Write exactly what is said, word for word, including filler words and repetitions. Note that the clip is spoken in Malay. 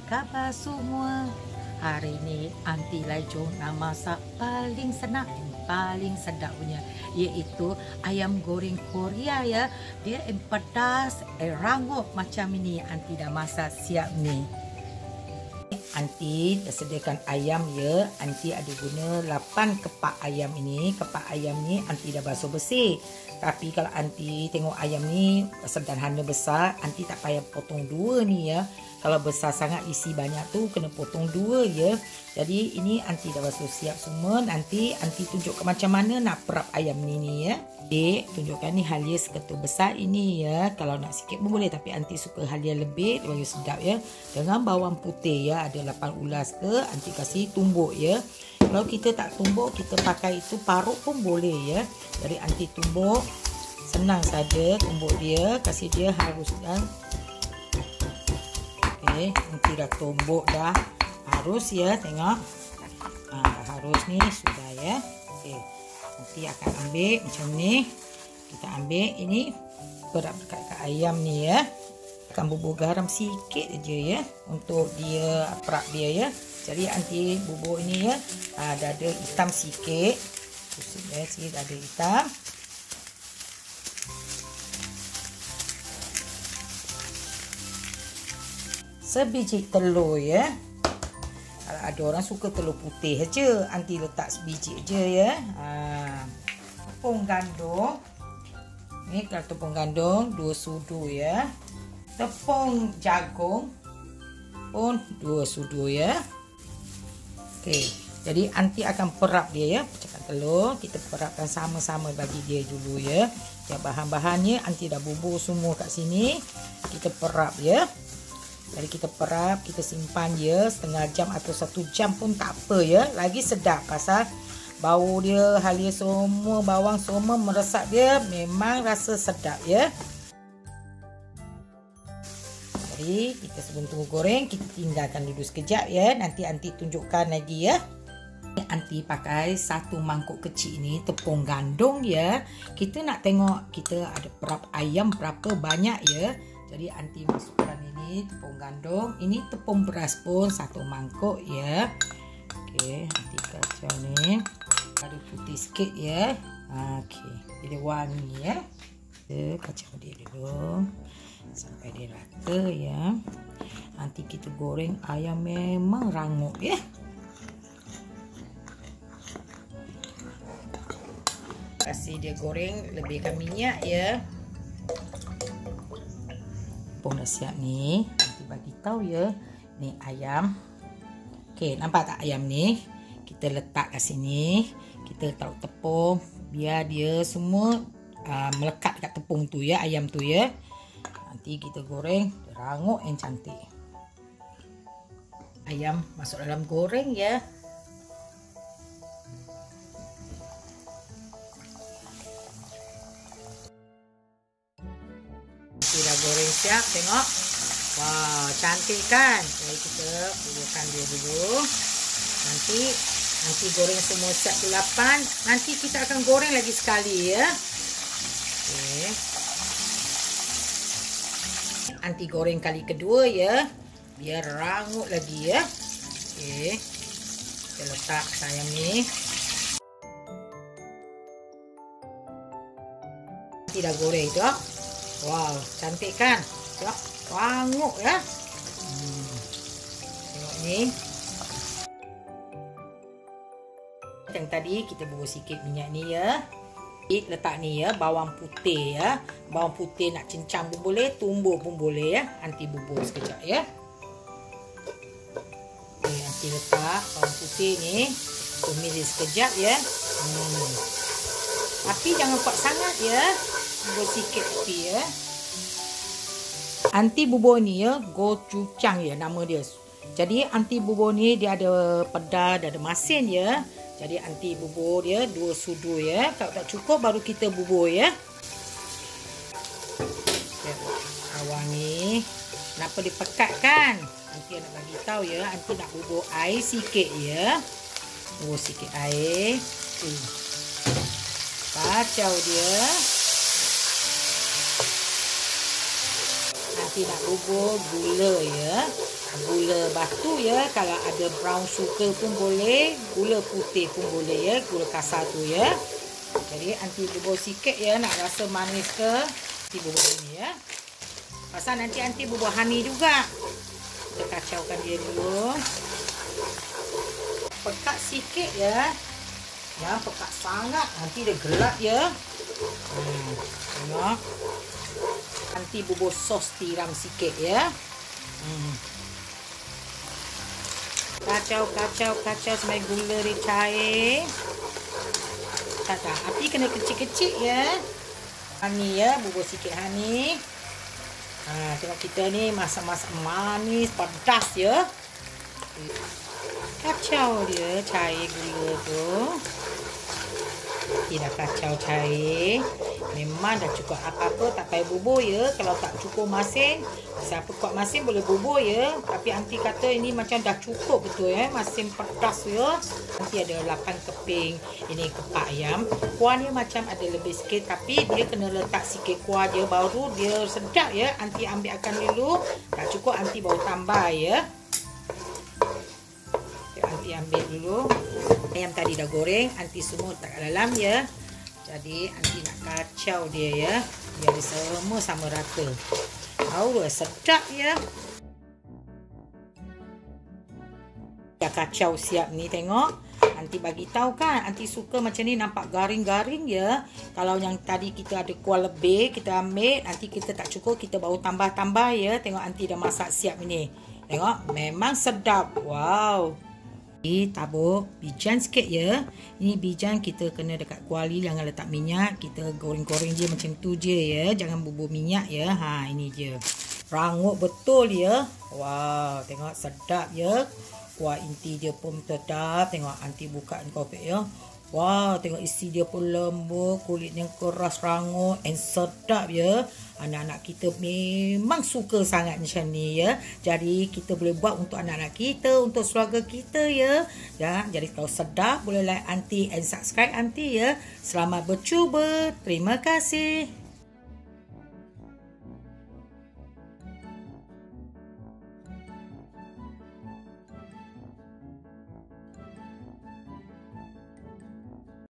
khabar semua? Hari ni Aunty Laijo nak masak paling senang dan paling sedap punya, iaitu ayam goreng Korea ya. Dia yang pedas, eh, rangup macam ini. Aunty dah masak siap ni. Aunty dah sediakan ayam ya. Aunty ada guna lapan kepak ayam ini. Kepak ayam ni Aunty dah basuh bersih. Tapi kalau Aunty tengok ayam ni sederhana besar, Aunty tak payah potong dua ni ya. Kalau besar sangat isi banyak tu kena potong dua ya. Jadi ini Aunty dah basuh siap semua. Nanti Aunty tunjukkan macam mana nak perap ayam ni ni ya. Dek, tunjukkan ni halia seketul besar ini ya. Kalau nak sikit pun boleh, tapi Aunty suka halia lebih bagi sedap ya. Dengan bawang putih ya, ada lapan ulas ke, Aunty kasih tumbuk ya. Kalau kita tak tumbuk, kita pakai itu parut pun boleh ya. Jadi Aunty tumbuk, senang saja tumbuk dia, kasih dia harus dan okey, Aunty dah tumbuk dah. Harus ya, tengok. Ha, harus ni sudah ya. Okey. Nanti akan ambil macam ni. Kita ambil ini, perap dekat ayam ni ya. Akan bubur garam sikit aja ya untuk dia perap dia ya. Jadi Aunty bubur ini ya, ada ada hitam sikit. Ya, sikit ada hitam. Sebiji telur ya. Kalau ada orang suka telur putih aja, Aunty letak sebiji aja ya. Ha. Tepung gandum. Ni kalau tepung gandum dua sudu ya. Tepung jagung pun dua sudu ya. Okey. Jadi Aunty akan perap dia ya. Pecahkan telur, kita perapkan sama-sama bagi dia dulu ya. Ya, bahan-bahannya Aunty dah bubur semua kat sini. Kita perap ya. Jadi kita perap, kita simpan dia setengah jam atau satu jam pun tak apa ya. Lagi sedap pasal bau dia, halia semua, bawang semua meresap dia, memang rasa sedap ya. Jadi kita sebelum tunggu goreng, kita tinggalkan dulu sekejap ya. Nanti Aunty tunjukkan lagi ya. Aunty pakai satu mangkuk kecil ni tepung gandum ya. Kita nak tengok kita ada perap ayam berapa banyak ya. Jadi Aunty masukkan ini tepung gandum. Ini tepung beras pun satu mangkuk ya. Okey, Aunty kacau ni. Ada putih sikit ya. Okey, jadi wangi ya. Kita kacau dia dulu sampai dia rata ya. Nanti kita goreng ayam memang rangup ya. Kasih dia goreng, lebihkan minyak ya. Tepung dah siap ni. Nanti bagi tahu ya. Ni ayam. Okey, nampak tak ayam ni? Kita letak kat sini. Kita taruh tepung biar dia semua uh, melekat kat tepung tu ya, ayam tu ya. Nanti kita goreng rangup yang cantik. Ayam masuk dalam goreng ya. Dah goreng siap, tengok. Wow, cantik kan? Jadi kita buburkan dia dulu. Nanti nanti goreng semua siap lapan. Nanti kita akan goreng lagi sekali ya. Okey. Aunty goreng kali kedua ya. Biar rangup lagi ya. Okey. Kita letak ayam ni. Aunty dah goreng tu. Wow, cantik kan? Tengok, rangup ya. Hmm. Tengok ni. Yang tadi kita bubur sikit minyak ni ya. Letak ni ya, bawang putih ya. Bawang putih nak cincang pun boleh, tumbuk pun boleh ya. Aunty bubur sekejap ya. Okay, Aunty letak bawang putih ni. Tumis sekejap ya. Hmm. Tapi jangan kuat sangat ya. Bubur sikit tapi ya. Aunty bubur ni ya, gochujang ya nama dia. Jadi Aunty bubur ni dia ada pedas, dia ada masin ya. Jadi Aunty bubur dia dua sudu ya. Kalau tak cukup baru kita bubur ya. Awang ni kenapa dipekat kan? Aunty nak bagi tahu ya, Aunty nak bubur air sikit ya. Bubur sikit air. Kacau dia. Anti nak bubur gula ya. Gula batu ya. Kalau ada brown sugar pun boleh. Gula putih pun boleh ya. Gula kasar tu ya. Jadi Anti bubur sikit ya. Nak rasa manis ke, Anti bubur ini ya. Pasal nanti Anti bubur honey juga. Kita kacaukan dia dulu. Pekat sikit ya. Ya, pekat sangat. Nanti dia gelap ya. Hmm, tengok. Nanti bubur sos tiram sikit ya. Hmm. Kacau, kacau, kacau sampai gula dia cair. Tak, tak. Api kena kecil-kecil ya. Honey ya, bubur sikit honey. Ha, tengok kita ni masak-masak manis, pedas ya. Kacau dia cair gula tu. Tidak kacau cair. Memang dah cukup apa-apa, tak payah bubur ya. Kalau tak cukup masin, siapa kuat masin boleh bubur ya. Tapi Aunty kata ini macam dah cukup betul ya. Masin pedas ya. Nanti ada lapan keping ini kepak ayam. Kuah dia macam ada lebih sikit, tapi dia kena letak sikit kuah dia baru dia sedap ya. Aunty ambil akan dulu. Tak cukup Aunty baru tambah ya. Aunty ambil dulu. Ayam tadi dah goreng, Aunty semua letak kat dalam ya. Jadi Aunty nak kacau dia ya. Biar dia semua sama rata. Tahu sedap ya. Dah kacau siap ni tengok. Aunty bagi tahu kan, Aunty suka macam ni nampak garing-garing ya. Kalau yang tadi kita ada kuah lebih, kita ambil, nanti kita tak cukup, kita baru tambah-tambah ya. Tengok Aunty dah masak siap ini. Tengok, memang sedap. Wow. Tabur bijan sikit ya. Ini bijan kita kena dekat kuali, jangan letak minyak. Kita goreng-goreng je macam tu je ya. Jangan bubur minyak ya. Ha, ini je. Rangup betul ya. Wow, tengok sedap ya. Kuah inti dia pun sedap. Tengok Aunty buka kopek ya. Wow, tengok isi dia pun lembut, kulitnya keras rangup and sedap ya. Anak-anak kita memang suka sangat macam ni ya. Jadi kita boleh buat untuk anak-anak kita, untuk keluarga kita ya. Ya, jadi kalau sedap boleh like Aunty and subscribe Aunty ya. Selamat bercuba. Terima kasih.